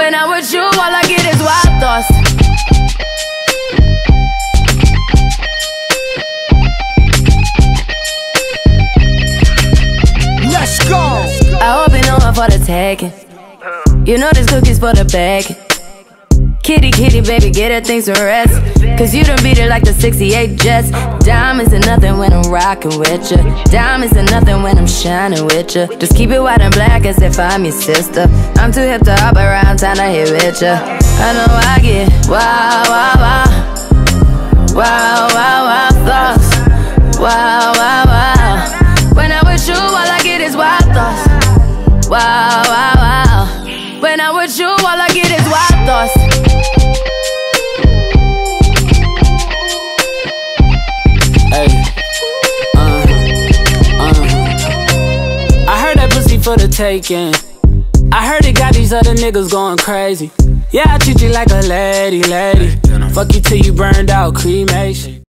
When I'm with you, all I get is wild thoughts. Let's go. I hope you know I'm for the taking. You know this cookie's for the bag. Kitty, kitty, baby, get her things to rest. Cause you done beat it like the 68 Jets. Diamonds are nothing when I'm rockin' with ya. Diamonds are nothing when I'm shining with ya. Just keep it white and black as if I'm your sister. I'm too hip to hop around, time to hit with ya. I know I get wow, wow, wow. Wow, wow, wow thoughts. Wow, wow, wow. When I'm with you, all I get is wild thoughts. Wow, wow, wow. When I'm with you, all I get is wild thoughts. I heard that pussy for the taking. I heard it got these other niggas going crazy. Yeah, I treat you like a lady, lady. Fuck you till you burned out, cremation.